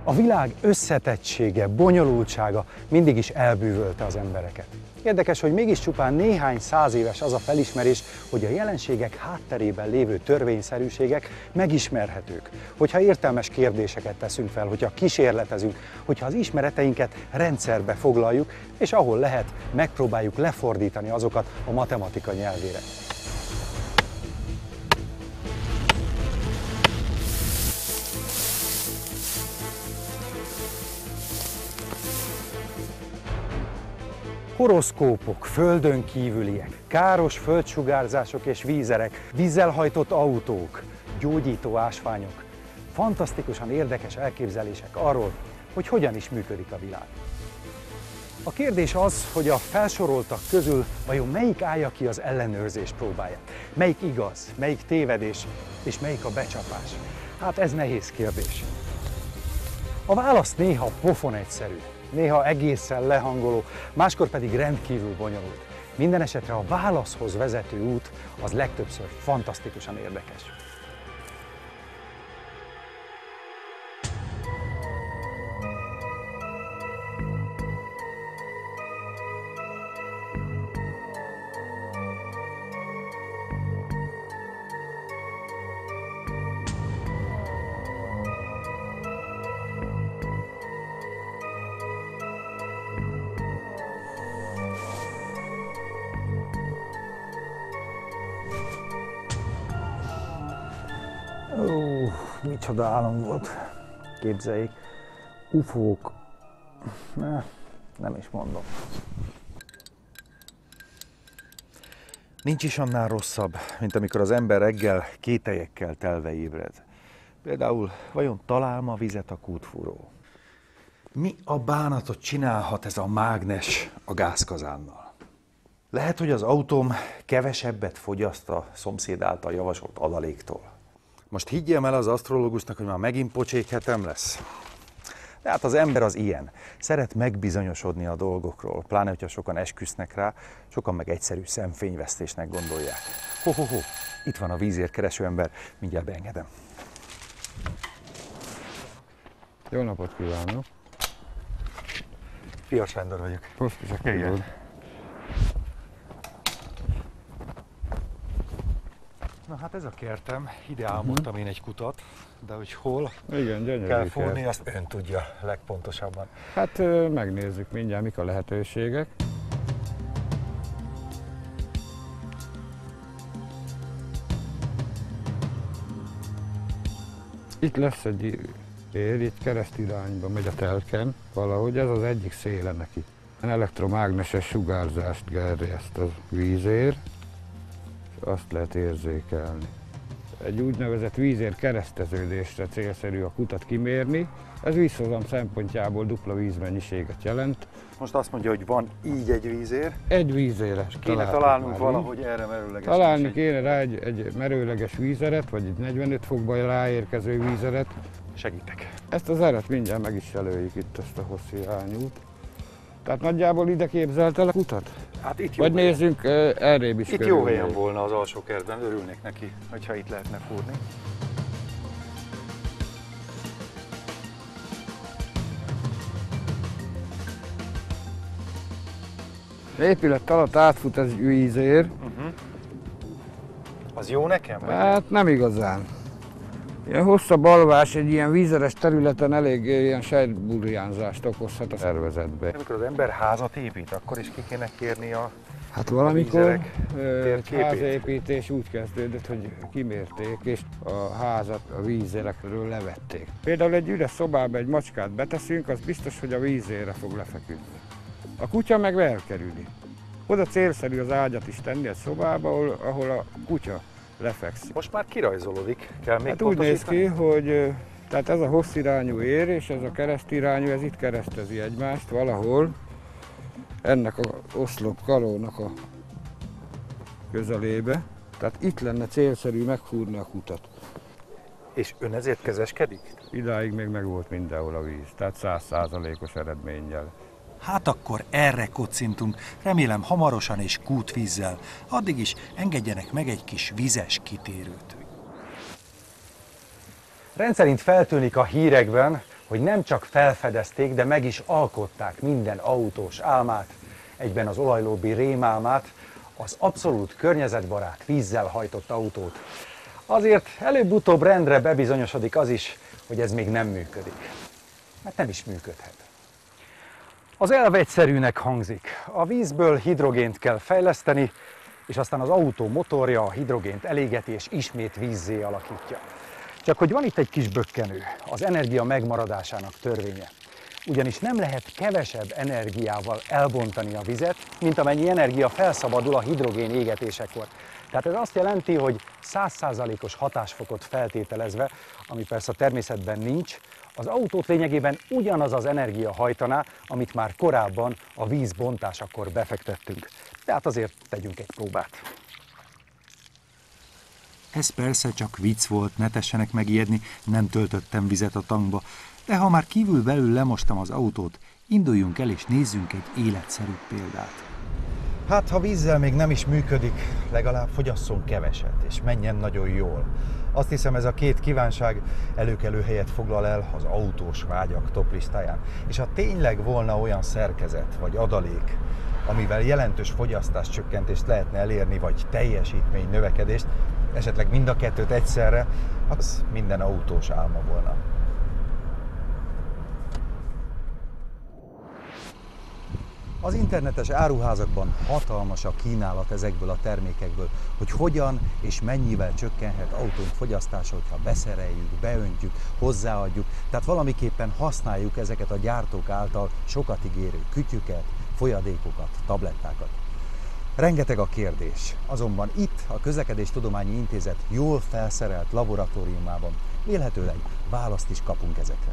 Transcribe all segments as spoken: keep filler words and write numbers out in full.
A világ összetettsége, bonyolultsága mindig is elbűvölte az embereket. Érdekes, hogy mégis csupán néhány száz éves az a felismerés, hogy a jelenségek hátterében lévő törvényszerűségek megismerhetők. Hogyha értelmes kérdéseket teszünk fel, hogyha kísérletezünk, hogyha az ismereteinket rendszerbe foglaljuk, és ahol lehet, megpróbáljuk lefordítani azokat a matematika nyelvére. Horoszkópok, földön kívüliek, káros földsugárzások és vízerek, vízzel hajtott autók, gyógyító ásványok, fantasztikusan érdekes elképzelések arról, hogy hogyan is működik a világ. A kérdés az, hogy a felsoroltak közül vajon melyik állja ki az ellenőrzés próbáját? Melyik igaz, melyik tévedés és melyik a becsapás? Hát ez nehéz kérdés. A válasz néha pofon egyszerű, néha egészen lehangoló, máskor pedig rendkívül bonyolult. Minden esetre a válaszhoz vezető út az legtöbbször fantasztikusan érdekes. Ó, micsoda álom volt, képzeljék, ufók, ne, nem is mondom. Nincs is annál rosszabb, mint amikor az ember reggel kételyekkel telve ébred. Például, vajon talál ma vizet a kútfúró? Mi a bánatot csinálhat ez a mágnes a gázkazánnal? Lehet, hogy az autóm kevesebbet fogyaszt a szomszéd által javasolt adaléktól. Most higgyem el az asztrológusnak, hogy már megint pocsék hetem lesz. De hát az ember az ilyen. Szeret megbizonyosodni a dolgokról, pláne, hogyha sokan esküsznek rá, sokan meg egyszerű szemfényvesztésnek gondolják. Ho-ho-ho, itt van a vízért kereső ember, mindjárt beengedem. Jó napot kívánok! Fias Sándor vagyok. Posztus a kívül. Na hát ez a kertem, ide álmodtam uh-huh. én egy kutat, de hogy hol Igen, gyönyörű kell fúrni, kert. azt ön tudja legpontosabban. Hát megnézzük mindjárt, mik a lehetőségek. Itt lesz egy ér, itt keresztirányba megy a telken, valahogy ez az egyik széle neki. Elektromágneses sugárzást gerjeszt a vízér, és azt lehet érzékelni. Egy úgynevezett vízér kereszteződésre célszerű a kutat kimérni. Ez vízhozam szempontjából dupla vízmennyiséget jelent. Most azt mondja, hogy van így egy vízér. Egy vízéres. Kéne találnunk valahogy erre merőleges. Találni kéne rá egy, egy merőleges vízeret, vagy egy negyvenöt fokban ráérkező vízeret. Segítek. Ezt az eret mindjárt meg is jelöljük itt, ezt a hosszú irányút. Tehát nagyjából ide képzelt el a kutat? Hát itt jó Vagy helyen. nézzünk uh, errébb is. Itt körül. jó helyen volna az alsó kertben, örülnék neki, hogyha itt lehetne fúrni. Épület alatt átfut ez vízér. Uh-huh. Az jó nekem? Vagy Hát nem igazán. Ilyen hosszabb alvás egy ilyen vízeres területen elég ilyen sejtburjánzást okozhat a szervezetbe. Amikor az ember házat épít, akkor is ki kéne kérni a Hát valamikor egy házépítés úgy kezdődött, hogy kimérték, és a házat a vízérekről levették. Például egy üres szobába egy macskát beteszünk, az biztos, hogy a vízére fog lefeküdni. A kutya meg elkerüli. Oda célszerű az ágyat is tenni egy szobába, ahol, ahol a kutya lefekszik. Most már kirajzolódik, kell még Hát úgy néz ki, hogy tehát ez a hosszirányú ér és ez a keresztirányú, ez itt keresztezi egymást valahol. Ennek az oszlop kalónak a közelébe. Tehát itt lenne célszerű megfúrni a kutat. És ön ezért kezeskedik? Idáig még megvolt mindenhol a víz, tehát száz százalékos eredménnyel. Hát akkor erre kocintunk, remélem hamarosan és kútvízzel. Addig is engedjenek meg egy kis vizes kitérőt. Rendszerint feltűnik a hírekben, hogy nem csak felfedezték, de meg is alkották minden autós álmát, egyben az olajlobbi rémálmát, az abszolút környezetbarát, vízzel hajtott autót. Azért előbb-utóbb rendre bebizonyosodik az is, hogy ez még nem működik. Mert nem is működhet. Az elv egyszerűnek hangzik. A vízből hidrogént kell fejleszteni, és aztán az autó motorja a hidrogént elégeti, és ismét vízzé alakítja. Csak hogy van itt egy kis bökkenő, az energia megmaradásának törvénye. Ugyanis nem lehet kevesebb energiával elbontani a vizet, mint amennyi energia felszabadul a hidrogén égetésekor. Tehát ez azt jelenti, hogy száz százalékos hatásfokot feltételezve, ami persze a természetben nincs, az autót lényegében ugyanaz az energia hajtaná, amit már korábban a víz bontásakor befektettünk. Tehát azért tegyünk egy próbát. Ez persze csak vicc volt, ne tessenek megijedni, nem töltöttem vizet a tankba, de ha már kívül-belül lemostam az autót, induljunk el és nézzünk egy életszerű példát. Hát, ha vízzel még nem is működik, legalább fogyasszon keveset, és menjen nagyon jól. Azt hiszem, ez a két kívánság előkelő helyet foglal el az autós vágyak toplistáján. És ha tényleg volna olyan szerkezet vagy adalék, amivel jelentős fogyasztáscsökkentést lehetne elérni, vagy teljesítmény növekedést, esetleg mind a kettőt egyszerre, az minden autós álma volna. Az internetes áruházakban hatalmas a kínálat ezekből a termékekből, hogy hogyan és mennyivel csökkenhet autónk fogyasztása, hogyha beszereljük, beöntjük, hozzáadjuk, tehát valamiképpen használjuk ezeket a gyártók által sokat ígérő kütyüket, folyadékokat, tablettákat. Rengeteg a kérdés, azonban itt a Közlekedéstudományi Intézet jól felszerelt laboratóriumában vélhetőleg választ is kapunk ezekre.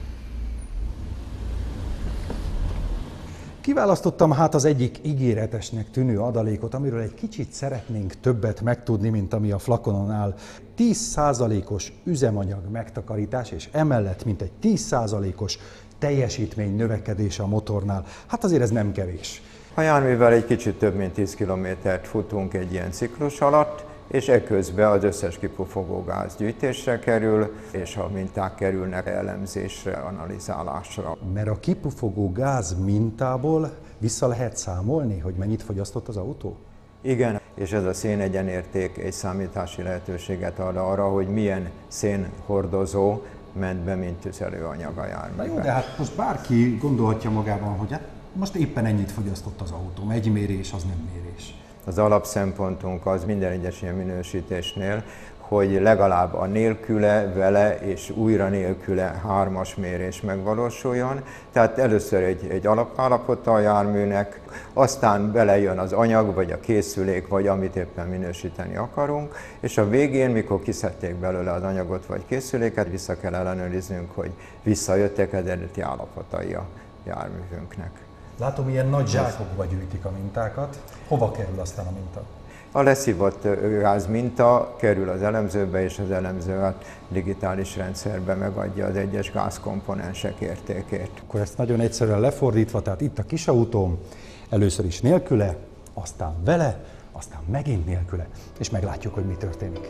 Kiválasztottam hát az egyik ígéretesnek tűnő adalékot, amiről egy kicsit szeretnénk többet megtudni, mint ami a flakonon áll. tíz százalékos üzemanyag megtakarítás, és emellett mintegy tíz százalékos teljesítmény növekedés a motornál. Hát azért ez nem kevés. A járművel egy kicsit több mint tíz kilométert futunk egy ilyen ciklus alatt, és eközben az összes kipufogó gáz gyűjtésre kerül, és a minták kerülnek elemzésre, analizálásra. Mert a kipufogó gáz mintából vissza lehet számolni, hogy mennyit fogyasztott az autó? Igen, és ez a szénegyenérték egy számítási lehetőséget ad arra, hogy milyen szénhordozó ment be, mint tüzelőanyag a járműben. Na jó, de hát most bárki gondolhatja magában, hogy hát most éppen ennyit fogyasztott az autó, egy mérés az nem mérés. Az alapszempontunk az minden egyes ilyen minősítésnél, hogy legalább a nélküle, vele és újra nélküle hármas mérés megvalósuljon. Tehát először egy, egy alapállapota a járműnek, aztán belejön az anyag, vagy a készülék, vagy amit éppen minősíteni akarunk, és a végén, mikor kiszedték belőle az anyagot vagy készüléket, vissza kell ellenőriznünk, hogy visszajöttek eredeti állapotai a járművünknek. Látom, ilyen nagy zsákokba gyűjtik a mintákat. Hova kerül aztán a minta? A leszívott gáz minta kerül az elemzőbe, és az elemző a digitális rendszerbe megadja az egyes gázkomponensek értékét. Akkor ezt nagyon egyszerűen lefordítva, tehát itt a kis autóm, először is nélküle, aztán vele, aztán megint nélküle, és meglátjuk, hogy mi történik.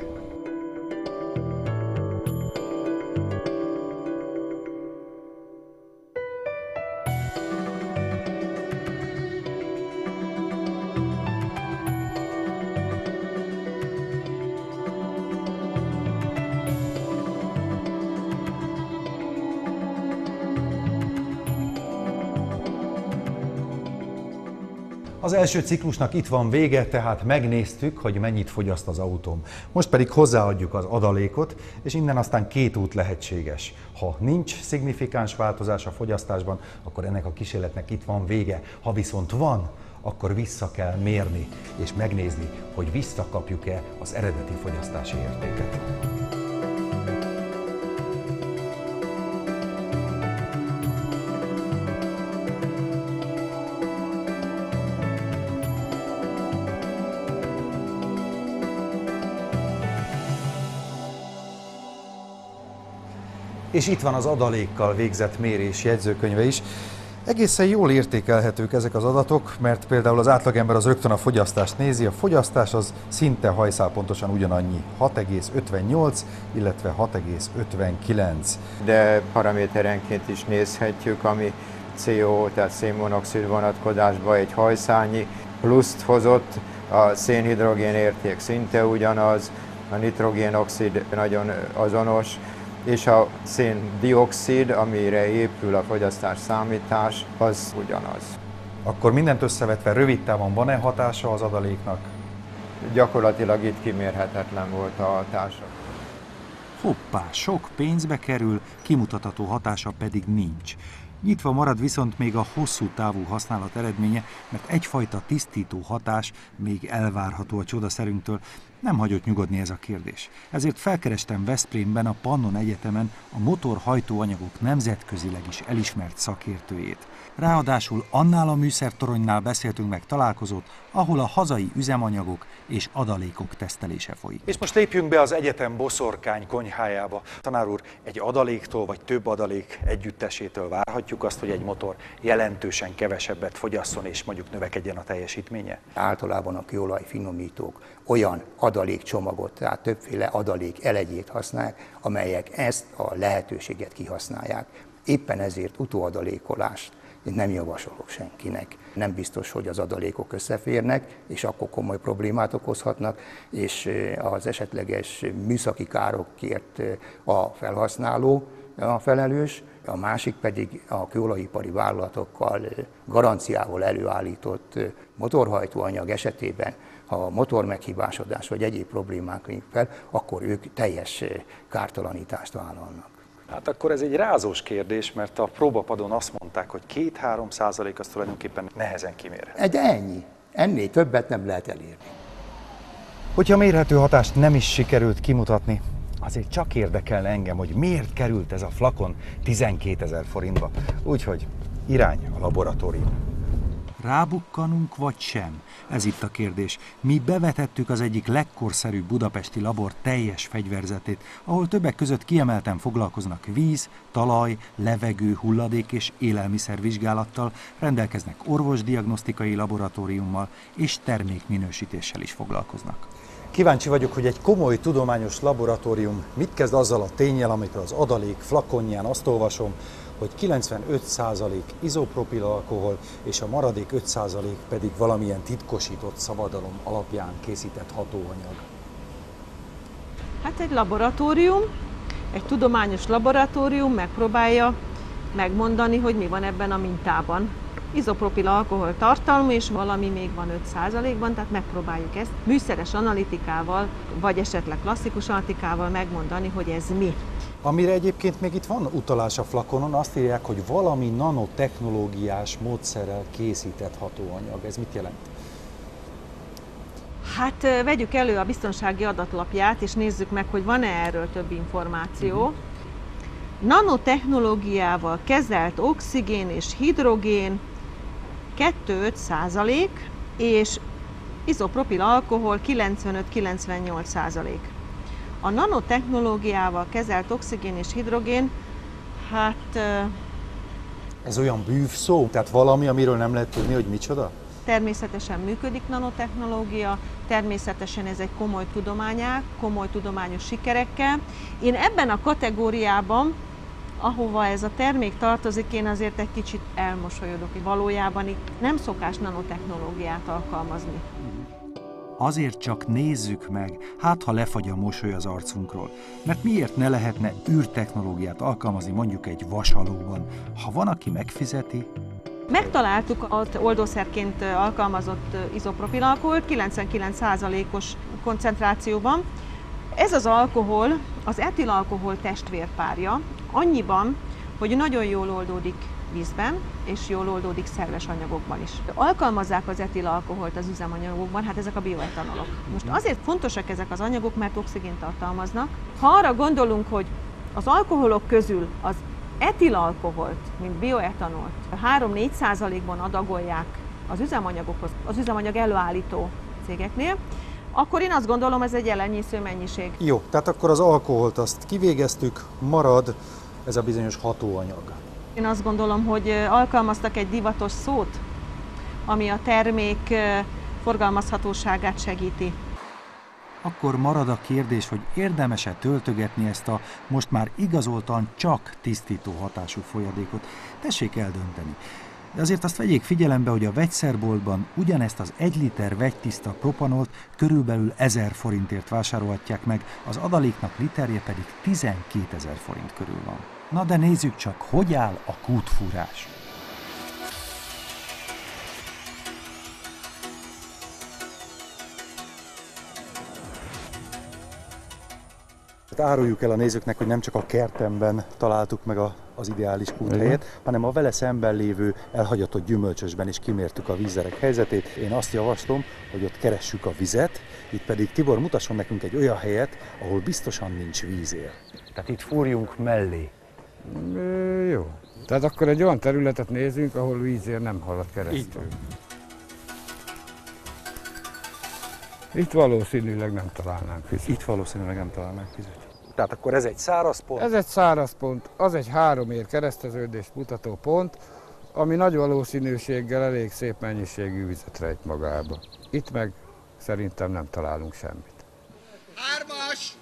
Az első ciklusnak itt van vége, tehát megnéztük, hogy mennyit fogyaszt az autóm. Most pedig hozzáadjuk az adalékot, és innen aztán két út lehetséges. Ha nincs szignifikáns változás a fogyasztásban, akkor ennek a kísérletnek itt van vége. Ha viszont van, akkor vissza kell mérni, és megnézni, hogy visszakapjuk-e az eredeti fogyasztási értéket. És itt van az adalékkal végzett mérés jegyzőkönyve is. Egészen jól értékelhetők ezek az adatok, mert például az átlagember az rögtön a fogyasztást nézi, a fogyasztás az szinte hajszálpontosan ugyanannyi, hat egész ötvennyolc, illetve hat egész ötvenkilenc. De paraméterenként is nézhetjük, ami cé o, tehát szénmonoxid vonatkozásban egy hajszálnyi pluszt hozott, a szénhidrogén érték szinte ugyanaz, a nitrogénoxid nagyon azonos, és a széndioxid, amire épül a fogyasztás számítás, az ugyanaz. Akkor mindent összevetve rövid távon van-e hatása az adaléknak? Gyakorlatilag itt kimérhetetlen volt a hatása. Hoppá, sok pénzbe kerül, kimutatható hatása pedig nincs. Nyitva marad viszont még a hosszú távú használat eredménye, mert egyfajta tisztító hatás még elvárható a csodaszerünktől. Nem hagyott nyugodni ez a kérdés. Ezért felkerestem Veszprémben a Pannon Egyetemen a motorhajtóanyagok nemzetközileg is elismert szakértőjét. Ráadásul annál a műszertoronynál beszéltünk meg találkozót, ahol a hazai üzemanyagok és adalékok tesztelése folyik. És most lépjünk be az egyetem boszorkány konyhájába. Tanár úr, egy adaléktól vagy több adalék együttesétől várhatjuk azt, hogy egy motor jelentősen kevesebbet fogyasszon és mondjuk növekedjen a teljesítménye? Általában a kőolaj finomítók olyan adalékcsomagot, tehát többféle adalék elegyét használják, amelyek ezt a lehetőséget kihasználják. Éppen ezért utóadalékolást én nem javasolok senkinek. Nem biztos, hogy az adalékok összeférnek, és akkor komoly problémát okozhatnak, és az esetleges műszaki károkért a felhasználó a felelős, a másik pedig a kőolajipari vállalatokkal garanciával előállított motorhajtóanyag esetében, ha a motor meghibásodás vagy egyéb problémák jönnek fel, akkor ők teljes kártalanítást vállalnak. Hát akkor ez egy rázós kérdés, mert a próbapadon azt mondták, hogy két-három százalék az tulajdonképpen nehezen kimérhető. De ennyi. Ennél többet nem lehet elérni. Hogyha mérhető hatást nem is sikerült kimutatni, azért csak érdekelne engem, hogy miért került ez a flakon tizenkétezer forintba. Úgyhogy irány a laboratórium. Rábukkanunk vagy sem? Ez itt a kérdés. Mi bevetettük az egyik legkorszerűbb budapesti labor teljes fegyverzetét, ahol többek között kiemelten foglalkoznak víz, talaj, levegő, hulladék és élelmiszer vizsgálattal, rendelkeznek orvosdiagnosztikai laboratóriummal és termékminősítéssel is foglalkoznak. Kíváncsi vagyok, hogy egy komoly tudományos laboratórium mit kezd azzal a ténnyel, amikor az adalék flakonján azt olvasom, hogy kilencvenöt százalék izopropil alkohol, és a maradék öt százalék pedig valamilyen titkosított szabadalom alapján készített hatóanyag. Hát egy laboratórium, egy tudományos laboratórium megpróbálja megmondani, hogy mi van ebben a mintában. Izopropil alkohol tartalmú, és valami még van öt százalékban, tehát megpróbáljuk ezt műszeres analitikával, vagy esetleg klasszikus analitikával megmondani, hogy ez mi. Amire egyébként még itt van utalás a flakonon, azt írják, hogy valami nanotechnológiás módszerrel készített hatóanyag. Ez mit jelent? Hát vegyük elő a biztonsági adatlapját, és nézzük meg, hogy van-e erről több információ. Uh-huh. Nanotechnológiával kezelt oxigén és hidrogén kettő-öt százalék, és izopropil alkohol kilencvenöt-kilencvennyolc százalék. A nanotechnológiával kezelt oxigén és hidrogén, hát... Ez olyan bűvszó? Tehát valami, amiről nem lehet tudni, hogy micsoda? Természetesen működik nanotechnológia, természetesen ez egy komoly tudományág, komoly tudományos sikerekkel. Én ebben a kategóriában, ahova ez a termék tartozik, én azért egy kicsit elmosolyodok, hogy valójában itt nem szokás nanotechnológiát alkalmazni. Azért csak nézzük meg, hát ha lefagy a mosoly az arcunkról. Mert miért ne lehetne űrtechnológiát alkalmazni mondjuk egy vasalóban? Ha van, aki megfizeti... Megtaláltuk az oldószerként alkalmazott izopropil alkoholt kilencvenkilenc százalékos koncentrációban. Ez az alkohol az etilalkohol testvérpárja, annyiban, hogy nagyon jól oldódik vízben, és jól oldódik szerves anyagokban is. Alkalmazzák az etilalkoholt az üzemanyagokban, hát ezek a bioetanolok. Most azért fontosak ezek az anyagok, mert oxigént tartalmaznak. Ha arra gondolunk, hogy az alkoholok közül az etilalkoholt, mint bioetanolt három-négy százalékban adagolják az üzemanyagokhoz, az üzemanyag előállító cégeknél, akkor én azt gondolom, ez egy elenyésző mennyiség. Jó, tehát akkor az alkoholt azt kivégeztük, marad ez a bizonyos hatóanyag. Én azt gondolom, hogy alkalmaztak egy divatos szót, ami a termék forgalmazhatóságát segíti. Akkor marad a kérdés, hogy érdemes-e töltögetni ezt a most már igazoltan csak tisztító hatású folyadékot. Tessék eldönteni. De azért azt vegyék figyelembe, hogy a vegyszerboltban ugyanezt az egy liter vegytiszta propanolt körülbelül ezer forintért vásárolhatják meg, az adaléknak literje pedig tizenkétezer forint körül van. Na de nézzük csak, hogy áll a kútfúrás. Áruljuk el a nézőknek, hogy nem csak a kertemben találtuk meg a, az ideális kúthelyet, hanem a vele szemben lévő elhagyatott gyümölcsösben is kimértük a vízerek helyzetét. Én azt javaslom, hogy ott keressük a vizet, itt pedig Tibor mutasson nekünk egy olyan helyet, ahol biztosan nincs vízér. Tehát itt fúrjunk mellé. É, jó. Tehát akkor egy olyan területet nézünk, ahol vízér nem halad keresztül. Itt valószínűleg nem találnánk vizet. Itt valószínűleg nem találnánk vizet. Tehát akkor ez egy száraz pont? Ez egy száraz pont, az egy három ér kereszteződést mutató pont, ami nagy valószínűséggel elég szép mennyiségű vizet rejt magába. Itt meg szerintem nem találunk semmit. Hármas!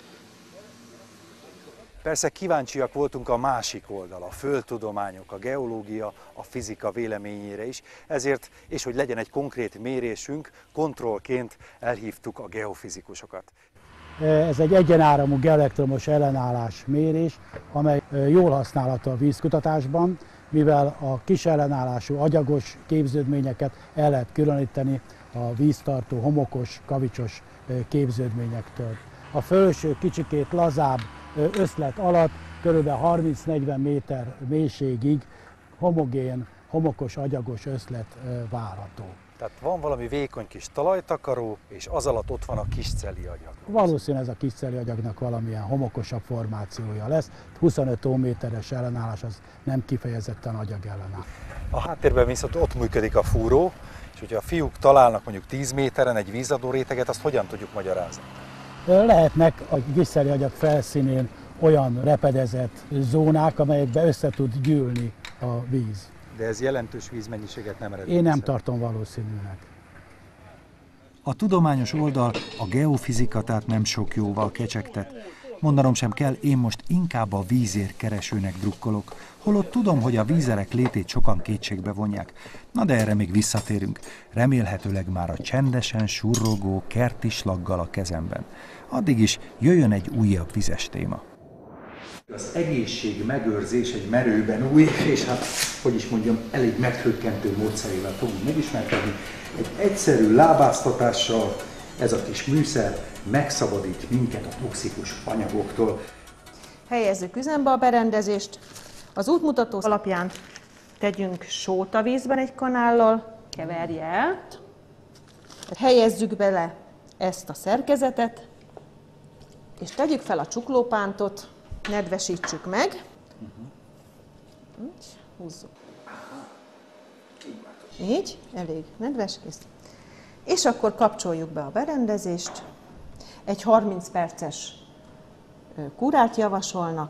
Persze kíváncsiak voltunk a másik oldal, a földtudományok, a geológia, a fizika véleményére is, ezért, és hogy legyen egy konkrét mérésünk, kontrollként elhívtuk a geofizikusokat. Ez egy egyenáramú geoelektromos ellenállás mérés, amely jól használható a vízkutatásban, mivel a kis ellenállású agyagos képződményeket el lehet különíteni a víztartó, homokos, kavicsos képződményektől. A fölső kicsikét lazább összlet alatt kb. harminc-negyven méter mélységig homogén, homokos, agyagos összlet várható. Tehát van valami vékony kis talajtakaró, és az alatt ott van a kisceli agyag. Valószínűleg ez a kisceli agyagnak valamilyen homokosabb formációja lesz. huszonöt óméteres ellenállás az nem kifejezetten agyag ellenáll. A háttérben viszont ott működik a fúró, és hogyha a fiúk találnak mondjuk tíz méteren egy vízadó réteget, azt hogyan tudjuk magyarázni? Lehetnek a kisceli agyag felszínén olyan repedezett zónák, amelyekbe össze tud gyűlni a víz. De ez jelentős vízmennyiséget nem eredményez. Én nem tartom valószínűnek. A tudományos oldal, a geofizika tehát nem sok jóval kecsegtet. Mondanom sem kell, én most inkább a vízér keresőnek drukkolok, holott tudom, hogy a vízerek létét sokan kétségbe vonják. Na de erre még visszatérünk. Remélhetőleg már a csendesen surrogó kerti slaggal a kezemben. Addig is jöjjön egy újabb vizes téma. Az egészség megőrzés egy merőben új, és hát, hogy is mondjam, elég meghökkentő módszerével fogunk megismerkedni. Egy egyszerű lábáztatással ez a kis műszer megszabadít minket a toxikus anyagoktól. Helyezzük üzembe a berendezést. Az útmutató alapján tegyünk sót a vízben egy kanállal, keverje el. Helyezzük bele ezt a szerkezetet, és tegyük fel a csuklópántot, nedvesítsük meg. Így, húzzuk. Így, elég nedves, kész. És akkor kapcsoljuk be a berendezést. Egy harminc perces kúrát javasolnak.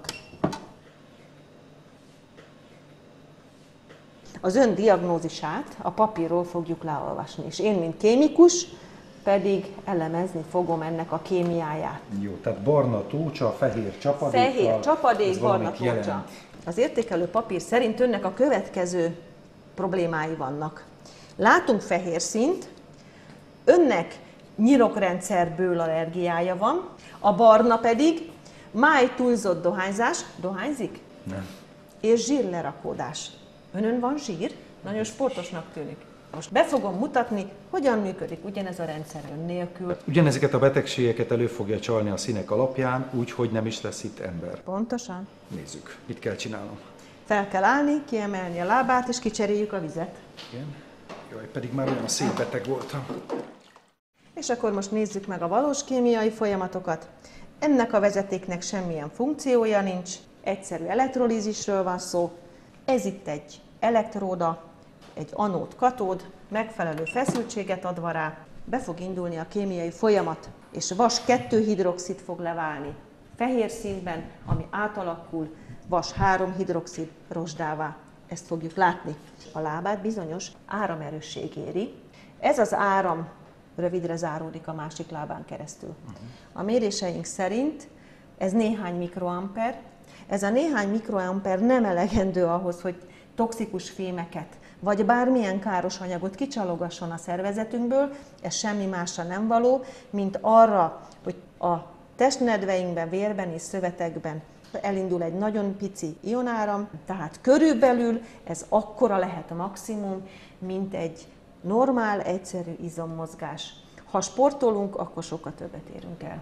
Az ön diagnózisát a papírról fogjuk leolvasni, és én, mint kémikus, pedig elemezni fogom ennek a kémiáját. Jó, tehát barna tócsa, fehér csapadékkal. Fehér csapadék, barna tócsa. Az értékelő papír szerint önnek a következő problémái vannak. Látunk fehér színt, önnek nyirokrendszerből allergiája van, a barna pedig máj túlzott dohányzás, dohányzik? Nem. És zsírlerakódás. Önön van zsír? Nagyon sportosnak tűnik. Most be fogom mutatni, hogyan működik ugyanez a rendszer ön nélkül. Ugyanezeket a betegségeket elő fogja csalni a színek alapján, úgy, hogy nem is lesz itt ember. Pontosan. Nézzük, mit kell csinálnom. Fel kell állni, kiemelni a lábát, és kicseréljük a vizet. Igen? Jaj, pedig már olyan szép beteg voltam. És akkor most nézzük meg a valós kémiai folyamatokat. Ennek a vezetéknek semmilyen funkciója nincs, egyszerű elektrolízisről van szó. Ez itt egy elektróda, egy anód-katód, megfelelő feszültséget adva rá, be fog indulni a kémiai folyamat, és vas kettő hidroxid fog leválni fehér színben, ami átalakul vas három hidroxid rozsdává. Ezt fogjuk látni. A lábát bizonyos áramerősség éri. Ez az áram rövidre záródik a másik lábán keresztül. A méréseink szerint ez néhány mikroamper. Ez a néhány mikroamper nem elegendő ahhoz, hogy toxikus fémeket vagy bármilyen káros anyagot kicsalogasson a szervezetünkből, ez semmi másra nem való, mint arra, hogy a testnedveinkben, vérben és szövetekben elindul egy nagyon pici ionáram, tehát körülbelül ez akkora lehet a maximum, mint egy normál, egyszerű izommozgás. Ha sportolunk, akkor sokkal többet érünk el.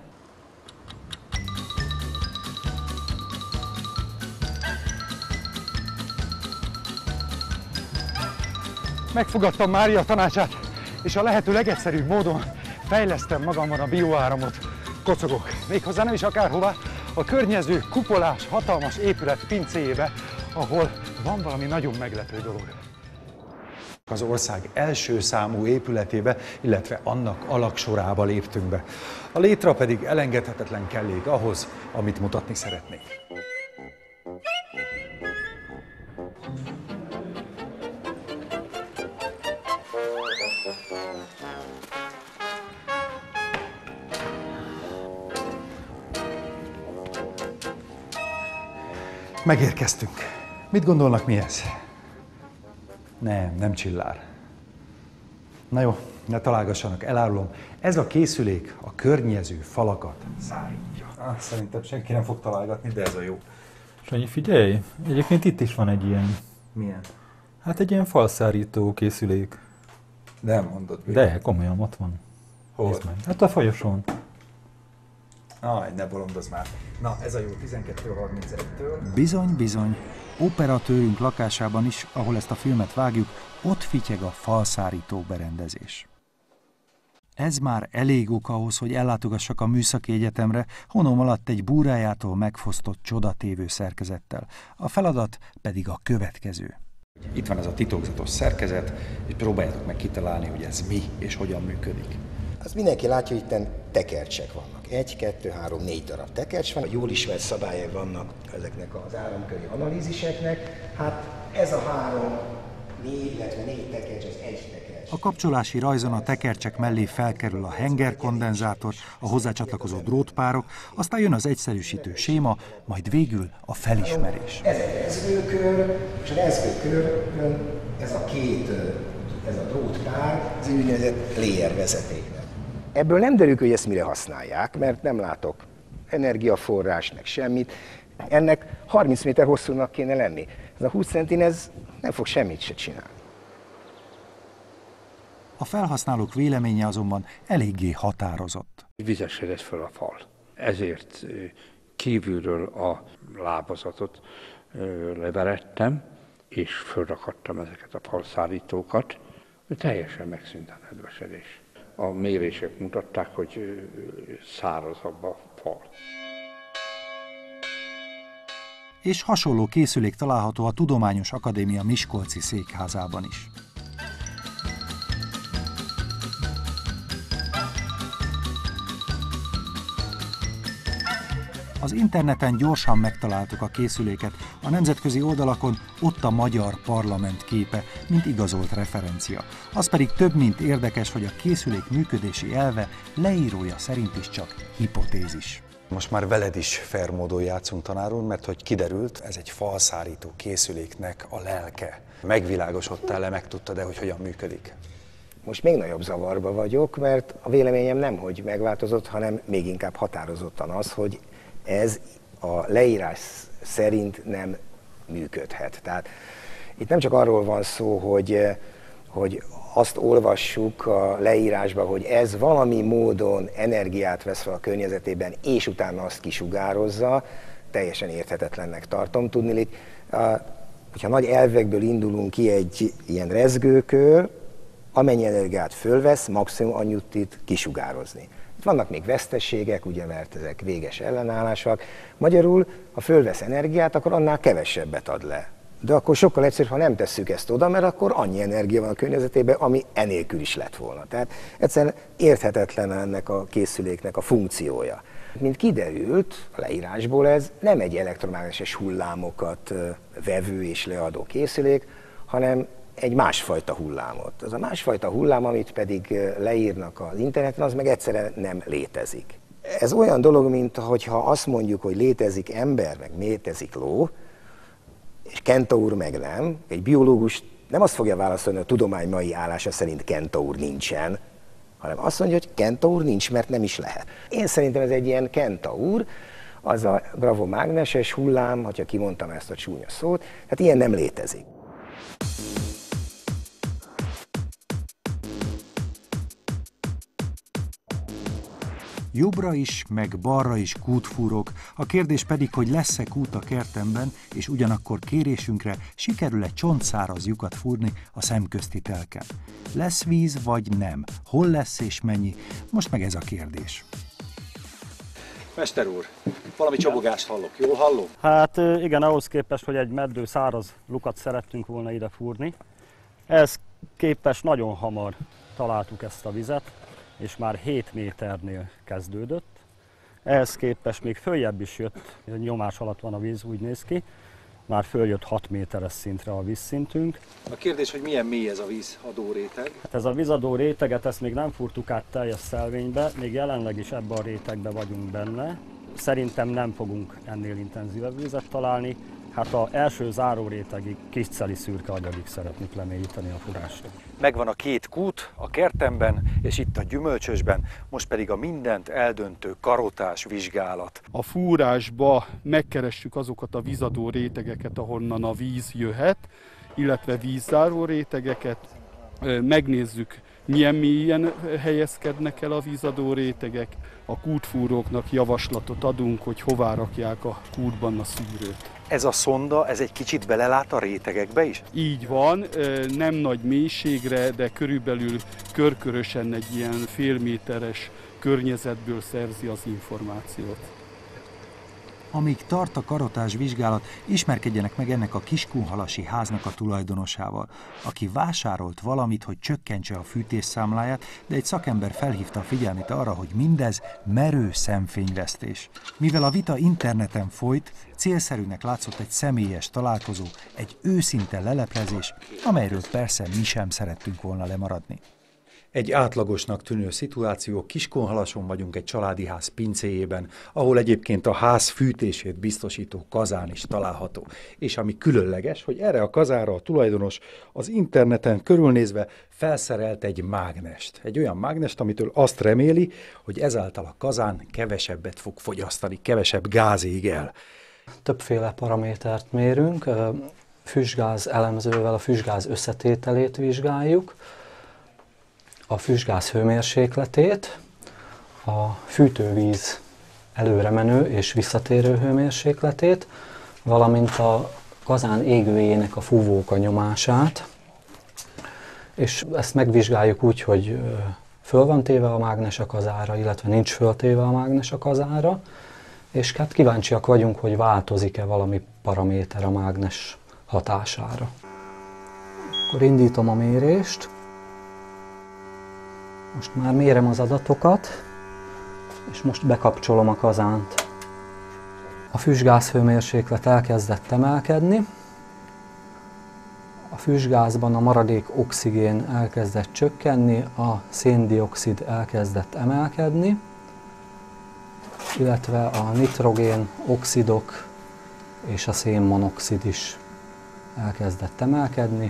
Megfogadtam Mária tanácsát, és a lehető legegyszerűbb módon fejlesztem magamban a bioáramot. Kocogok, méghozzá nem is akárhová, a környező kupolás, hatalmas épület pincéjébe, ahol van valami nagyon meglepő dolog. Az ország első számú épületébe, illetve annak alaksorába léptünk be. A létra pedig elengedhetetlen kellék ahhoz, amit mutatni szeretnék. Megérkeztünk. Mit gondolnak, mi ez? Nem, nem csillár. Na jó, ne találgassanak, elárulom. Ez a készülék a környező falakat szárítja. Ah, szerintem senki nem fog találgatni, de ez a jó. Sanyi, figyelj! Egyébként itt is van egy ilyen. Milyen? Hát egy ilyen falszárító készülék. De nem mondod. De, komolyan, ott van. Hol? Nézd meg. Hát a folyosón. Aj, ne bolondozz már. Na, ez a jó, tizenkettő harmincegytől. Bizony, bizony. Operatőrünk lakásában is, ahol ezt a filmet vágjuk, ott fityeg a falszárító berendezés. Ez már elég ok ahhoz, hogy ellátogassak a Műszaki Egyetemre, honom alatt egy búrájától megfosztott csodatévő szerkezettel. A feladat pedig a következő. Itt van ez a titokzatos szerkezet, és próbáljátok meg kitalálni, hogy ez mi és hogyan működik. Azt mindenki látja, hogy itt tekercsek vannak. Egy, kettő, három, négy darab tekercs van. Jól ismert szabályai vannak ezeknek az áramköri analíziseknek. Hát ez a három, négy, illetve négy tekercs, az egy tekercs. A kapcsolási rajzon a tekercsek mellé felkerül a hengerkondenzátor, a hozzácsatlakozó drótpárok, aztán jön az egyszerűsítő séma, majd végül a felismerés. Ez egy rezgőkör, és a rezgőkörön ez a két, ez a drótpár, az úgynevezett layer vezeték. Ebből nem derül, hogy ezt mire használják, mert nem látok energiaforrás, meg semmit. Ennek harminc méter hosszúnak kéne lenni. Ez a húsz centin, ez nem fog semmit se csinálni. A felhasználók véleménye azonban eléggé határozott. Vizesedett fel a fal. Ezért kívülről a lábazatot leverettem, és fölrakadtam ezeket a falszállítókat. Teljesen megszűnt a nedvesedés. A mérések mutatták, hogy szárazabb a fal. És hasonló készülék található a Tudományos Akadémia miskolci székházában is. Az interneten gyorsan megtaláltuk a készüléket, a nemzetközi oldalakon ott a magyar parlament képe, mint igazolt referencia. Az pedig több mint érdekes, hogy a készülék működési elve leírója szerint is csak hipotézis. Most már veled is fair módon játszunk, tanár úr, mert hogy kiderült, ez egy falszárító készüléknek a lelke. Megvilágosodtál-e, megtudtad-e, hogy hogyan működik? Most még nagyobb zavarba vagyok, mert a véleményem nem, hogy megváltozott, hanem még inkább határozottan az, hogy ez a leírás szerint nem működhet. Tehát itt nem csak arról van szó, hogy, hogy azt olvassuk a leírásban, hogy ez valami módon energiát vesz fel a környezetében, és utána azt kisugározza, teljesen érthetetlennek tartom. Tudniillik, hogyha nagy elvekből indulunk ki, egy ilyen rezgőkör, amennyi energiát fölvesz, maximum annyit tud kisugározni. Itt vannak még veszteségek, ugye, mert ezek véges ellenállásak. Magyarul, ha fölvesz energiát, akkor annál kevesebbet ad le. De akkor sokkal egyszerűbb, ha nem tesszük ezt oda, mert akkor annyi energia van a környezetében, ami enélkül is lett volna. Tehát egyszerűen érthetetlen ennek a készüléknek a funkciója. Mint kiderült a leírásból, ez nem egy elektromágneses hullámokat vevő és leadó készülék, hanem egy másfajta hullámot. Az a másfajta hullám, amit pedig leírnak az interneten, az meg egyszerűen nem létezik. Ez olyan dolog, mint hogyha azt mondjuk, hogy létezik ember, meg létezik ló, és kentaur meg nem. Egy biológus nem azt fogja válaszolni, hogy a tudomány mai állása szerint kentaur nincsen, hanem azt mondja, hogy kentaur nincs, mert nem is lehet. Én szerintem ez egy ilyen kentaur, az a gravomágneses hullám, hogyha kimondtam ezt a csúnya szót, tehát ilyen nem létezik. Jobbra is, meg balra is kútfúrok, a kérdés pedig, hogy lesz-e kút a kertemben, és ugyanakkor kérésünkre sikerül-e csontszáraz lyukat fúrni a szemközti telken. Lesz víz vagy nem? Hol lesz és mennyi? Most meg ez a kérdés. Mester úr, valami csobogást hallok, jól hallom? Hát igen, ahhoz képest, hogy egy meddő száraz lukat szerettünk volna ide fúrni, ehhez képest nagyon hamar találtuk ezt a vizet, és már hét méternél kezdődött. Ehhez képest még följebb is jött, nyomás alatt van a víz, úgy néz ki, már följött hat méteres szintre a vízszintünk. A kérdés, hogy milyen mély ez a vízadó réteg? Hát ez a vízadó réteget, ezt még nem fúrtuk át teljes szelvénybe, még jelenleg is ebben a rétegben vagyunk benne. Szerintem nem fogunk ennél intenzívebb vizet találni. Hát az első záró rétegig kisceli szürke agyagig szeretnék lemélyíteni a fúrásra. Megvan a két kút a kertemben és itt a gyümölcsösben, most pedig a mindent eldöntő karotás vizsgálat. A fúrásba megkeressük azokat a vízadó rétegeket, ahonnan a víz jöhet, illetve vízzáró rétegeket, megnézzük, milyen mélyen helyezkednek el a vízadó rétegek, a kútfúróknak javaslatot adunk, hogy hová rakják a kútban a szűrőt. Ez a szonda, ez egy kicsit belelát a rétegekbe is? Így van, nem nagy mélységre, de körülbelül körkörösen egy ilyen félméteres környezetből szerzi az információt. Amíg tart a karotás vizsgálat, ismerkedjenek meg ennek a Kiskunhalasi háznak a tulajdonosával, aki vásárolt valamit, hogy csökkentse a fűtésszámláját, de egy szakember felhívta a figyelmét arra, hogy mindez merő szemfényvesztés. Mivel a vita interneten folyt, célszerűnek látszott egy személyes találkozó, egy őszinte leleplezés, amelyről persze mi sem szerettünk volna lemaradni. Egy átlagosnak tűnő szituáció, Kiskunhalason vagyunk egy családi ház pincéjében, ahol egyébként a ház fűtését biztosító kazán is található. És ami különleges, hogy erre a kazánra a tulajdonos az interneten körülnézve felszerelt egy mágnest. Egy olyan mágnest, amitől azt reméli, hogy ezáltal a kazán kevesebbet fog fogyasztani, kevesebb gáz ég el. Többféle paramétert mérünk, füstgáz elemzővel a füstgáz összetételét vizsgáljuk, a füstgáz hőmérsékletét, a fűtővíz előremenő és visszatérő hőmérsékletét, valamint a kazán égőjének a fúvóka nyomását, és ezt megvizsgáljuk úgy, hogy föl van téve a mágnes a kazára, illetve nincs föltéve a mágnes a kazára, és hát kíváncsiak vagyunk, hogy változik-e valami paraméter a mágnes hatására. Akkor indítom a mérést. Most már mérem az adatokat, és most bekapcsolom a kazánt. A füstgáz hőmérséklet elkezdett emelkedni, a füstgázban a maradék oxigén elkezdett csökkenni, a széndioxid elkezdett emelkedni, illetve a nitrogén oxidok és a szénmonoxid is elkezdett emelkedni.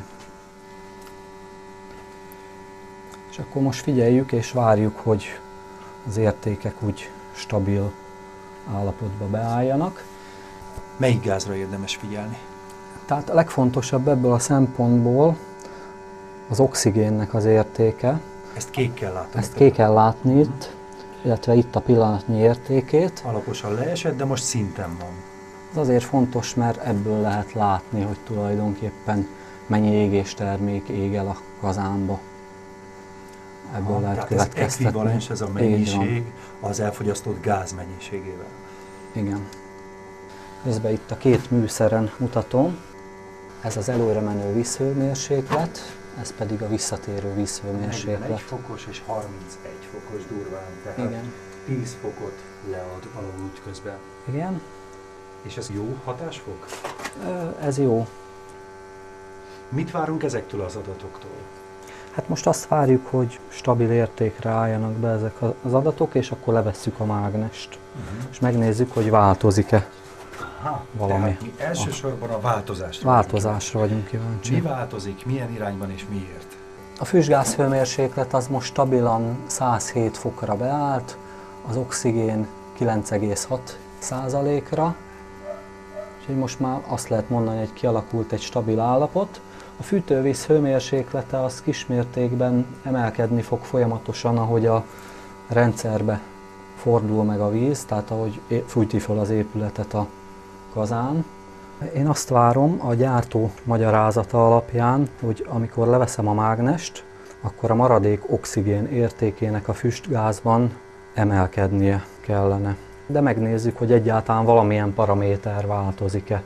És akkor most figyeljük és várjuk, hogy az értékek úgy stabil állapotba beálljanak. Melyik gázra érdemes figyelni? Tehát a legfontosabb ebből a szempontból az oxigénnek az értéke. Ezt kék kell látni. Ezt kék kell látni itt, illetve itt a pillanatnyi értékét. Alaposan leesett, de most szinten van. Ez azért fontos, mert ebből lehet látni, hogy tulajdonképpen mennyi égéstermék ég el a kazánba. Ebből ha, lehet tehát ez ekvivalens ez a mennyiség az elfogyasztott gáz mennyiségével. Igen. Közben itt a két műszeren mutatom. Ez az előremenő vízhőmérséklet, ez pedig a visszatérő vízhőmérséklet. negyvenegy fokos és harmincegy fokos durván. Tehát igen. tíz fokot lead valahol útközben. Igen. És ez jó hatásfok? Ez jó. Mit várunk ezektől az adatoktól? Hát most azt várjuk, hogy stabil értékre álljanak be ezek az adatok, és akkor levesszük a mágnest. Uh-huh. És megnézzük, hogy változik-e valami. Tehát mi elsősorban a változásra Változásra vagyunk kíváncsi. Mi változik, milyen irányban és miért? A füstgáz hőmérséklet az most stabilan száz hét fokra beállt, az oxigén kilenc egész hat százalékra, úgyhogy most már azt lehet mondani, hogy kialakult egy stabil állapot. A fűtővíz hőmérséklete az kismértékben emelkedni fog folyamatosan, ahogy a rendszerbe fordul meg a víz, tehát ahogy fűti fel az épületet a kazán. Én azt várom a gyártó magyarázata alapján, hogy amikor leveszem a mágnest, akkor a maradék oxigén értékének a füstgázban emelkednie kellene. De megnézzük, hogy egyáltalán valamilyen paraméter változik-e.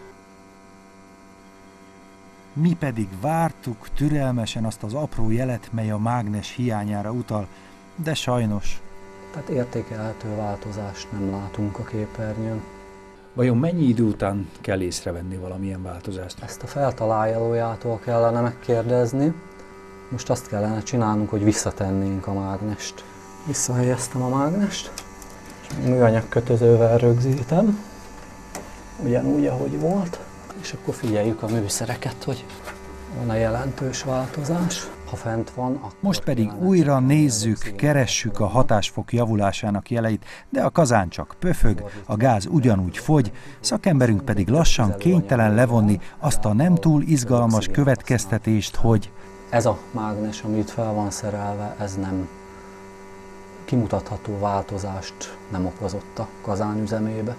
Mi pedig vártuk türelmesen azt az apró jelet, mely a mágnes hiányára utal, de sajnos. Tehát értékelhető változást nem látunk a képernyőn. Vajon mennyi idő után kell észrevenni valamilyen változást? Ezt a feltalálójától kellene megkérdezni. Most azt kellene csinálnunk, hogy visszatennénk a mágnest. Visszahelyeztem a mágnest, és műanyag kötözővel rögzítem, ugyanúgy, ahogy volt, és akkor figyeljük a műszereket, hogy van-e jelentős változás. Ha fent van, akkor Most pedig újra nézzük, keressük a hatásfok javulásának jeleit, de a kazán csak pöfög, a gáz ugyanúgy fogy, szakemberünk pedig lassan kénytelen levonni azt a nem túl izgalmas következtetést, hogy ez a mágnes, ami itt fel van szerelve, ez nem kimutatható változást nem okozott a kazán üzemébe.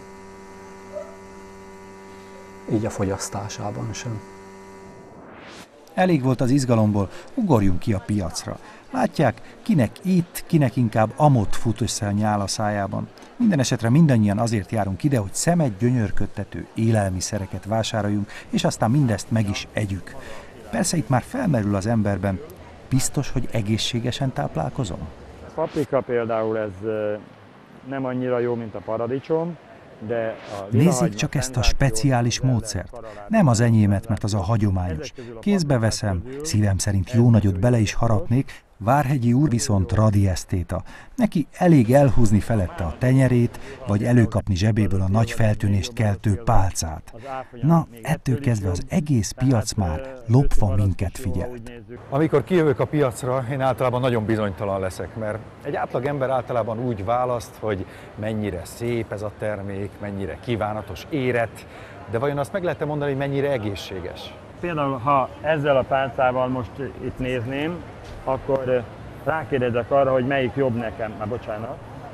Így a fogyasztásában sem. Elég volt az izgalomból, ugorjunk ki a piacra. Látják, kinek itt, kinek inkább amott fut össze a nyál a szájában. Minden esetre mindannyian azért járunk ide, hogy szemet gyönyörködtető élelmiszereket vásároljunk, és aztán mindezt meg is együk. Persze itt már felmerül az emberben, biztos, hogy egészségesen táplálkozom? A paprika például ez nem annyira jó, mint a paradicsom, de a Nézzék csak ezt a speciális módszert. Nem az enyémet, mert az a hagyományos. Kézbe veszem, szívem szerint jó nagyot bele is harapnék, Várhegyi úr viszont radiesztéta. Neki elég elhúzni felette a tenyerét, vagy előkapni zsebéből a nagy feltűnést keltő pálcát. Na, ettől kezdve az egész piac már lopva minket figyelt. Amikor kijövök a piacra, én általában nagyon bizonytalan leszek, mert egy átlag ember általában úgy választ, hogy mennyire szép ez a termék, mennyire kívánatos, érett, de vajon azt meg lehet mondani, hogy mennyire egészséges? Például, ha ezzel a pálcával most itt nézném, akkor rákérdezek arra, hogy melyik jobb nekem, már bocsánat.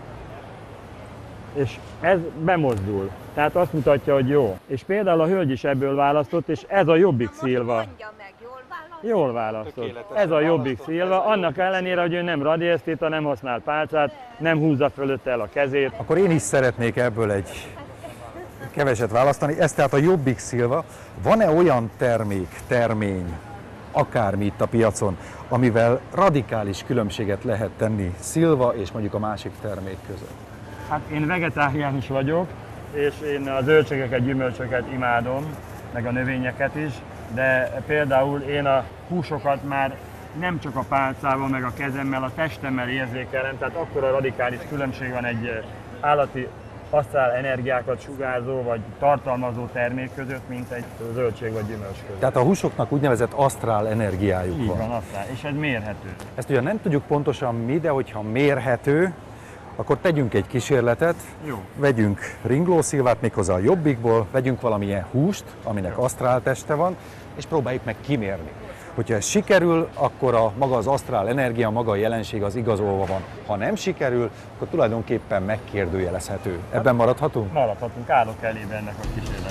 És ez bemozdul, tehát azt mutatja, hogy jó. És például a hölgy is ebből választott, és ez a Jobbik Szilva. Jól választott. Ez a Jobbik Szilva, annak ellenére, hogy ő nem radiesztéta, nem használ pálcát, nem húzza fölötte el a kezét. Akkor én is szeretnék ebből egy keveset választani. Ez tehát a Jobbik Szilva. Van-e olyan termék, termény, akármi itt a piacon, amivel radikális különbséget lehet tenni Szilva és mondjuk a másik termék között? Hát én vegetáriánus vagyok, és én a zöldségeket, gyümölcsöket imádom, meg a növényeket is, de például én a húsokat már nem csak a pálcával, meg a kezemmel, a testemmel érzékelem, tehát akkora radikális különbség van egy állati asztrál energiákat sugárzó vagy tartalmazó termék között, mint egy zöldség vagy gyümölcs között. Tehát a húsoknak úgynevezett asztrál energiájuk Így van. van, asztrál, és ez mérhető. Ezt ugye nem tudjuk pontosan mi, de hogyha mérhető, akkor tegyünk egy kísérletet, Jó. Vegyünk ringlószilvát méghozzá a Jobbikból, vegyünk valamilyen húst, aminek asztrál teste van, és próbáljuk meg kimérni. Hogyha ez sikerül, akkor a maga az asztrál energia, maga a jelenség az igazolva van. Ha nem sikerül, akkor tulajdonképpen megkérdőjelezhető. Ebben maradhatunk? Maradhatunk, állok elébe ennek a kísérletnek.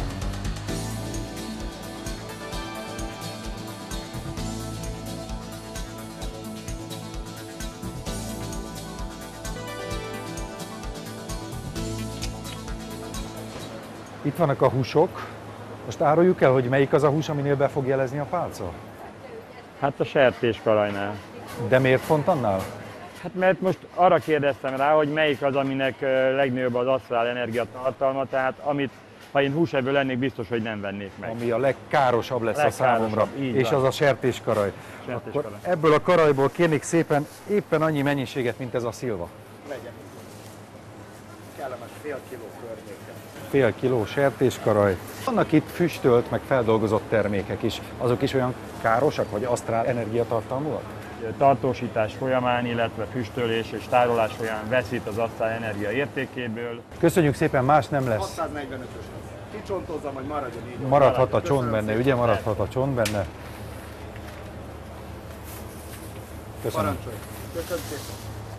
Itt vannak a húsok. Most áruljuk el, hogy melyik az a hús, aminél be fog jelezni a pálca? Hát a sertéskarajnál. De miért pont annál? Hát mert most arra kérdeztem rá, hogy melyik az, aminek legnagyobb az asztrál energiatartalma, tehát amit, ha én húsevő lennék, biztos, hogy nem vennék meg. Ami a legkárosabb lesz legkárosabb, a számomra, és van. Az a sertéskaraj. sertéskaraj. Akkor ebből a karajból kérnék szépen éppen annyi mennyiséget, mint ez a szilva. Legyen. Kellemes fél kiló környéken. Fél kiló sertéskaraj. Vannak itt füstölt, meg feldolgozott termékek is. Azok is olyan károsak, vagy asztrál energiatartalmúak? Tartósítás folyamán, illetve füstölés és tárolás folyamán veszít az asztrál energia értékéből. Köszönjük szépen, más nem lesz. hatszáznegyvenötös lesz. Kicsontozza, majd maradjon így. Maradhat a csont benne, ugye? Maradhat a csont benne. Köszönöm. Parancsolj. Köszönöm szépen.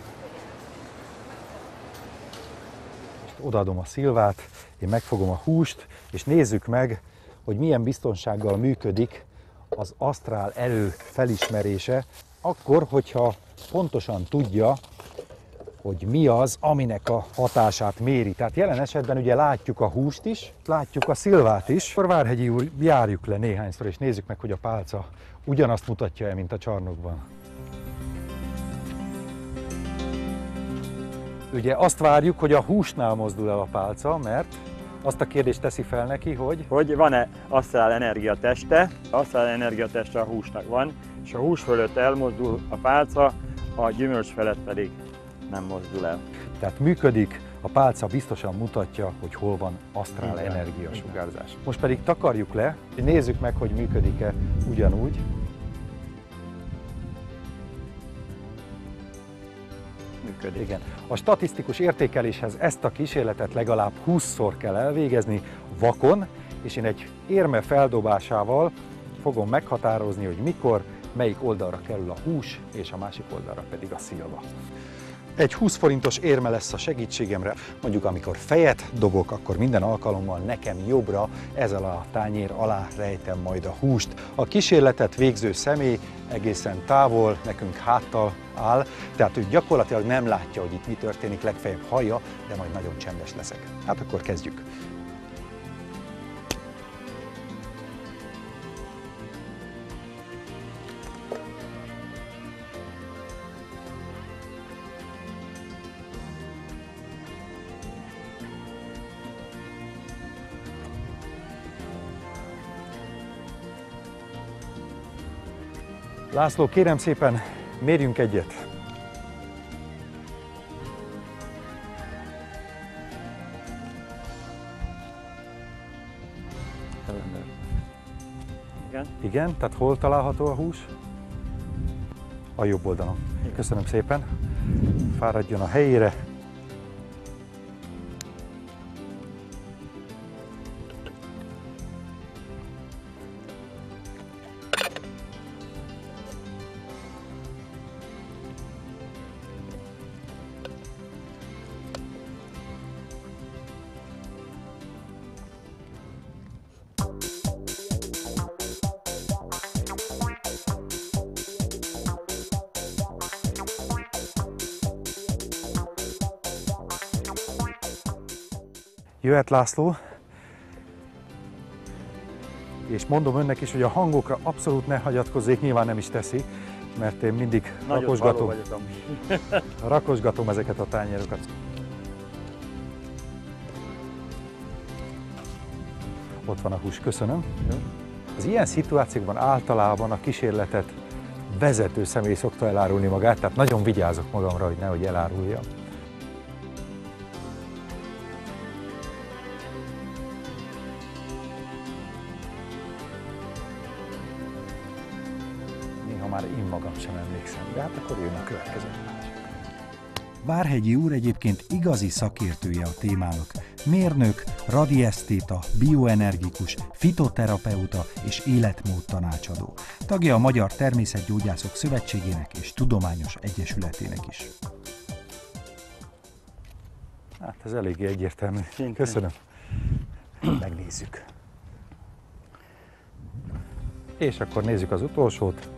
Odaadom a szilvát, én megfogom a húst, és nézzük meg, hogy milyen biztonsággal működik az asztrál erő felismerése, akkor, hogyha pontosan tudja, hogy mi az, aminek a hatását méri. Tehát jelen esetben ugye látjuk a húst is, látjuk a szilvát is. Akkor Várhegyi úr, járjuk le néhányszor, és nézzük meg, hogy a pálca ugyanazt mutatja-e, mint a csarnokban. Ugye azt várjuk, hogy a húsnál mozdul el a pálca, mert azt a kérdést teszi fel neki, hogy... Hogy van-e asztrál energiateste? Asztrál energiateste a húsnak van, és a hús fölött elmozdul a pálca, a gyümölcs felett pedig nem mozdul el. Tehát működik, a pálca biztosan mutatja, hogy hol van asztrál energiasugárzás. Most pedig takarjuk le, és nézzük meg, hogy működik-e ugyanúgy. Működik. Igen. A statisztikus értékeléshez ezt a kísérletet legalább húszszor kell elvégezni vakon, és én egy érme feldobásával fogom meghatározni, hogy mikor, melyik oldalra kerül a hús, és a másik oldalra pedig a szilva. Egy húsz forintos érme lesz a segítségemre. Mondjuk amikor fejet dobok, akkor minden alkalommal nekem jobbra ezzel a tányér alá rejtem majd a húst. A kísérletet végző személy egészen távol, nekünk háttal áll, tehát ő gyakorlatilag nem látja, hogy itt mi történik, legfeljebb hallja, de majd nagyon csendes leszek. Hát akkor kezdjük. László, kérem szépen, mérjünk egyet. Igen. Igen, tehát hol található a hús? A jobb oldalon. Köszönöm szépen. Fáradjon a helyére. Jöhet László, és mondom önnek is, hogy a hangokra abszolút ne hagyatkozzék, nyilván nem is teszi, mert én mindig rakosgatom, rakosgatom ezeket a tányérokat. Ott van a hús, köszönöm. Az ilyen szituációkban általában a kísérletet vezető személy szokta elárulni magát, tehát nagyon vigyázok magamra, hogy nehogy elárulja. Már én magam sem emlékszem, de hát akkor jön a következő. Várhegyi úr egyébként igazi szakértője a témának. Mérnök, radiesztéta, bioenergikus, fitoterapeuta és életmód tanácsadó. Tagja a Magyar Természetgyógyászok Szövetségének és Tudományos Egyesületének is. Hát ez eléggé egyértelmű. Köszönöm. Megnézzük. És akkor nézzük az utolsót.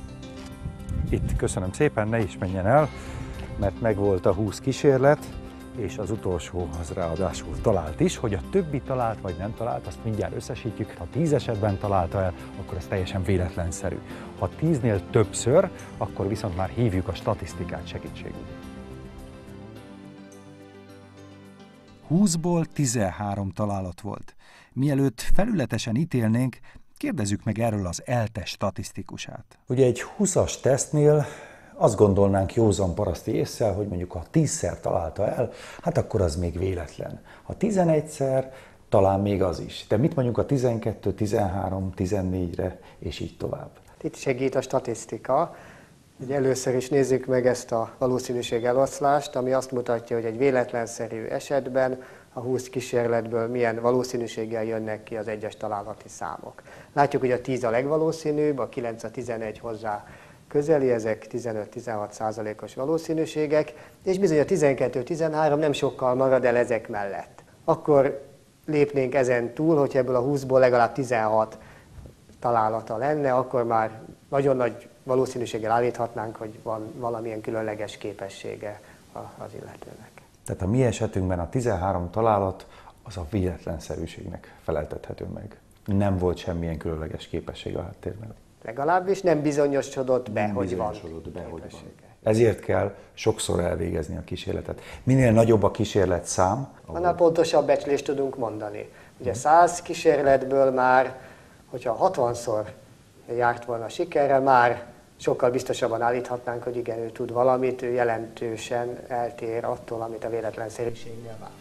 Itt, köszönöm szépen, ne is menjen el, mert megvolt a húsz kísérlet, és az utolsó az ráadásul talált is, hogy a többi talált vagy nem talált, azt mindjárt összesítjük. Ha tíz esetben találta el, akkor ez teljesen véletlenszerű. Ha tíznél többször, akkor viszont már hívjuk a statisztikát segítségül. húszból tizenhárom találat volt. Mielőtt felületesen ítélnénk, kérdezzük meg erről az ELTE statisztikusát. Ugye egy húszas tesztnél azt gondolnánk józan paraszti ésszel, hogy mondjuk ha tízszer találta el, hát akkor az még véletlen. Ha tizenegyszer, talán még az is. De mit mondjuk a tizenkettő, tizenhárom, tizennégyre, és így tovább? Itt segít a statisztika. Ugye először is nézzük meg ezt a valószínűség eloszlást, ami azt mutatja, hogy egy véletlenszerű esetben a húsz kísérletből milyen valószínűséggel jönnek ki az egyes találati számok. Látjuk, hogy a tíz a legvalószínűbb, a kilenc, a tizenegy hozzá közeli, ezek tizenöt-tizenhat százalékos valószínűségek, és bizony a tizenkettő, tizenhárom nem sokkal marad el ezek mellett. Akkor lépnénk ezen túl, hogy ebből a húszból legalább tizenhat találata lenne, akkor már nagyon nagy valószínűséggel állíthatnánk, hogy van valamilyen különleges képessége az illetőnek. Tehát a mi esetünkben a tizenhárom találat az a véletlenszerűségnek feleltethető meg. Nem volt semmilyen különleges képesség a háttérben. Legalábbis nem bizonyosodott be, nem hogy van. Be, hogy van. Ezért kell sokszor elvégezni a kísérletet. Minél nagyobb a kísérlet szám, annál pontosabb becslést tudunk mondani. Ugye száz kísérletből már, hogyha hatvanszor járt volna sikerre, már sokkal biztosabban állíthatnánk, hogy igen, ő tud valamit, ő jelentősen eltér attól, amit a véletlenszerűségnél vár.